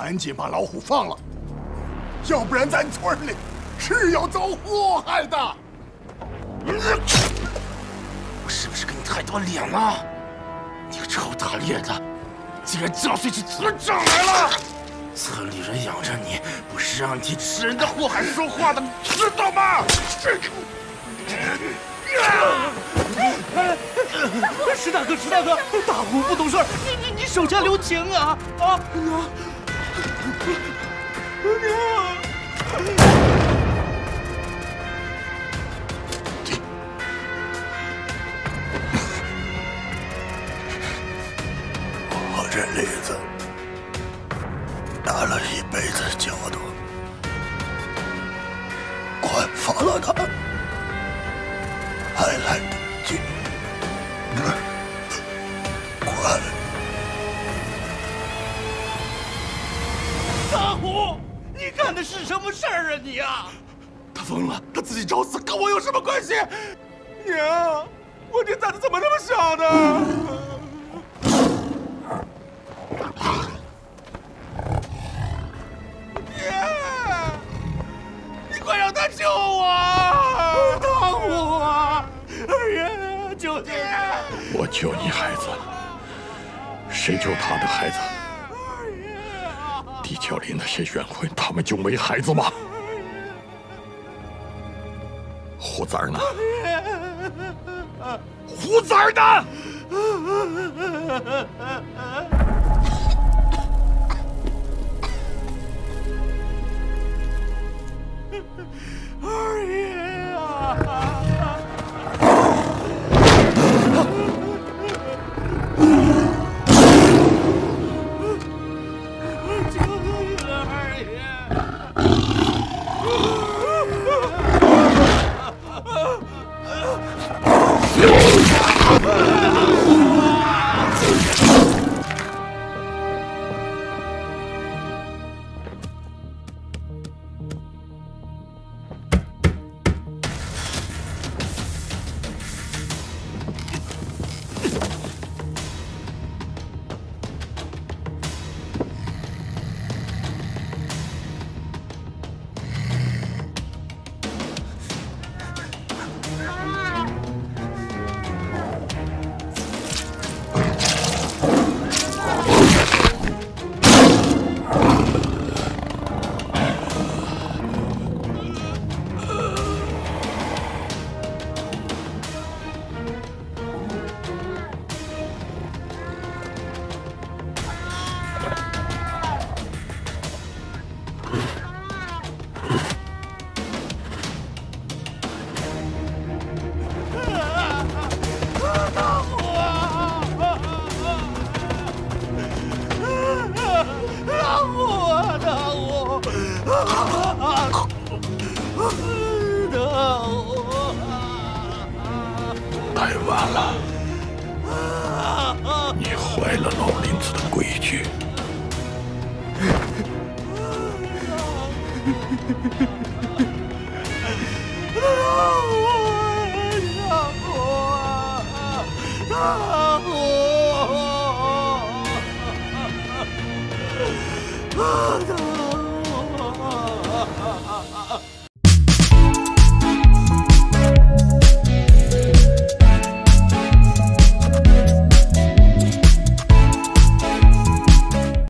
赶紧把老虎放了，要不然咱村里是要遭祸害的。 我是不是给你太多脸了？你个臭打猎的，竟然叫碎起村长来了！村里人养着你，不是让你替吃人的祸害说话的，你知道吗？ 石大哥，石大哥，大虎不懂事，你手下留情啊！啊，娘， 我这栗子打了一辈子交道，快放了他，还来得及。快！ 大虎，你干的是什么事儿啊你啊？ 他疯了，他自己找死，跟我有什么关系？娘，我这胆子怎么那么小呢？娘，你快让他救我！大虎啊！哎呀，救救你！ 我救你孩子，谁救他的孩子？地窖里那些冤魂，他们就没孩子吗？虎崽儿呢？虎崽儿呢？ 二爷啊！ 太晚了，你坏了老林子的规矩。